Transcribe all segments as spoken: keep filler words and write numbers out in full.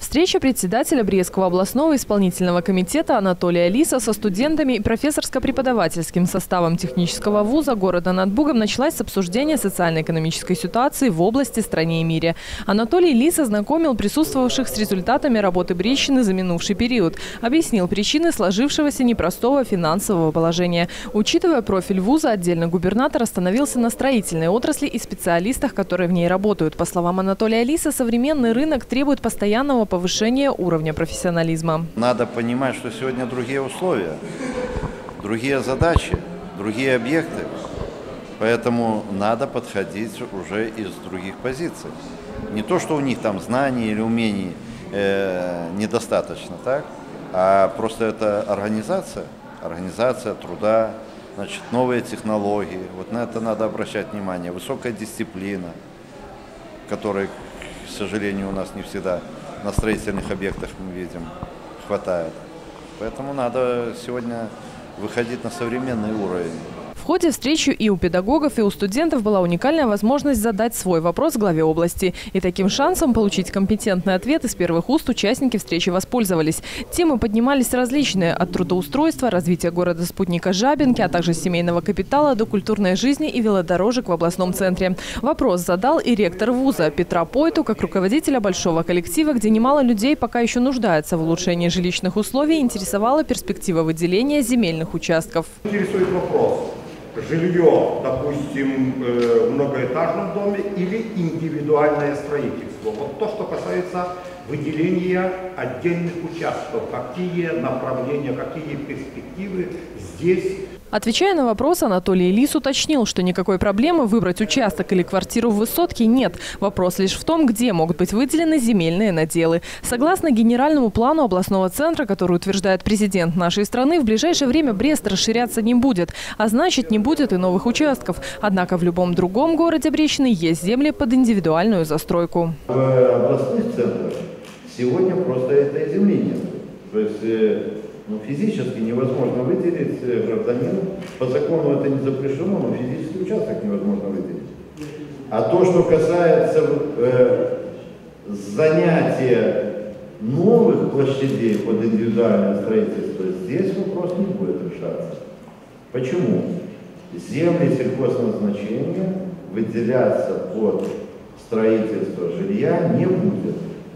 Встреча председателя Брестского областного исполнительного комитета Анатолия Лиса со студентами и профессорско-преподавательским составом технического вуза города Над Бугом началась с обсуждения социально-экономической ситуации в области, стране и мире. Анатолий Лис ознакомил присутствовавших с результатами работы Брестщины за минувший период. Объяснил причины сложившегося непростого финансового положения. Учитывая профиль вуза, отдельно губернатор остановился на строительной отрасли и специалистах, которые в ней работают. По словам Анатолия Лиса, современный рынок требует постоянного повышения уровня профессионализма. Надо понимать, что сегодня другие условия, другие задачи, другие объекты. Поэтому надо подходить уже из других позиций. Не то, что у них там знаний или умений э, недостаточно, так? А просто это организация, организация труда, значит, новые технологии. Вот на это надо обращать внимание. Высокая дисциплина, которой, к сожалению, у нас не всегда на строительных объектах мы видим, хватает. Поэтому надо сегодня выходить на современный уровень. В ходе встречи и у педагогов, и у студентов была уникальная возможность задать свой вопрос главе области. И таким шансом получить компетентный ответ из первых уст участники встречи воспользовались. Темы поднимались различные – от трудоустройства, развития города-спутника Жабинки, а также семейного капитала до культурной жизни и велодорожек в областном центре. Вопрос задал и ректор вуза Петра Пойту, как руководителя большого коллектива, где немало людей пока еще нуждается в улучшении жилищных условий, интересовала перспектива выделения земельных участков. Интересует вопрос. Жилье, допустим, в многоэтажном доме или индивидуальное строительство. Вот то, что касается выделения отдельных участков, какие направления, какие перспективы здесь. Отвечая на вопрос, Анатолий Лис уточнил, что никакой проблемы выбрать участок или квартиру в высотке нет. Вопрос лишь в том, где могут быть выделены земельные наделы. Согласно генеральному плану областного центра, который утверждает президент нашей страны, в ближайшее время Брест расширяться не будет, а значит, не будет и новых участков. Однако в любом другом городе Брестщины есть земли под индивидуальную застройку. В областных центрах сегодня просто этой земли нет. То есть ну, физически невозможно выделить гражданину. По закону это не запрещено, но физический участок невозможно выделить. А то, что касается э, занятия новых площадей под индивидуальное строительство, здесь вопрос не будет решаться. Почему? Земли сельхозназначения выделяться под строительство жилья не будет.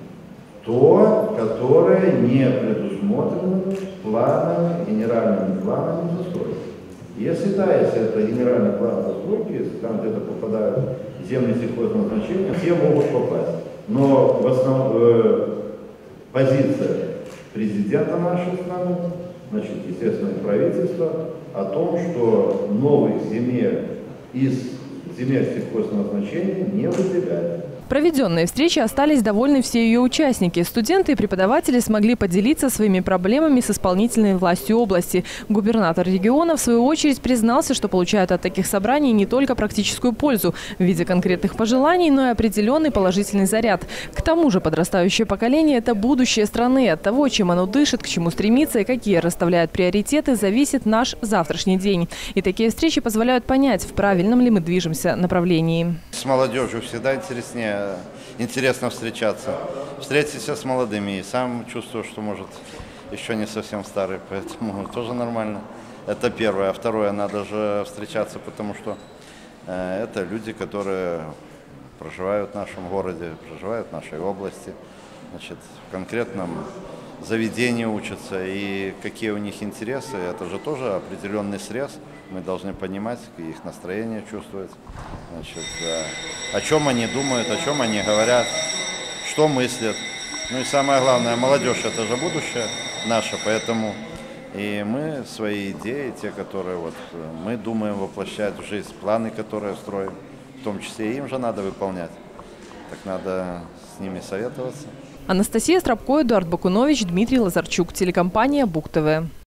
То, которое не предусмотрено планами, генеральными планами застройки. Если да, если это генеральный план застройки, если там где-то попадают земли сельхозназначения, все могут попасть. Но в основном э, позиция президента нашей страны, значит, естественно, правительства, о том, что новых земель из земель сельхозназначения не выделяют. Проведенные встречи остались довольны все ее участники. Студенты и преподаватели смогли поделиться своими проблемами с исполнительной властью области. Губернатор региона, в свою очередь, признался, что получают от таких собраний не только практическую пользу в виде конкретных пожеланий, но и определенный положительный заряд. К тому же подрастающее поколение – это будущее страны. От того, чем оно дышит, к чему стремится и какие расставляет приоритеты, зависит наш завтрашний день. И такие встречи позволяют понять, в правильном ли мы движемся направлении. С молодежью всегда интереснее. Интересно встречаться. Встретиться с молодыми. И сам чувствую, что, может, еще не совсем старый, поэтому тоже нормально. Это первое. А второе, надо же встречаться, потому что э, это люди, которые проживают в нашем городе, проживают в нашей области, значит, в конкретном заведении учатся. И какие у них интересы, это же тоже определенный срез. Мы должны понимать, их настроение чувствовать, значит, о чем они думают, о чем они говорят, что мыслят. Ну и самое главное, молодежь – это же будущее наше, поэтому и мы свои идеи, те, которые вот мы думаем воплощать в жизнь, планы, которые строим, в том числе им же надо выполнять. Так надо с ними советоваться. Анастасия Стропко, Эдуард Бакунович, Дмитрий Лазарчук, телекомпания Буг ТВ.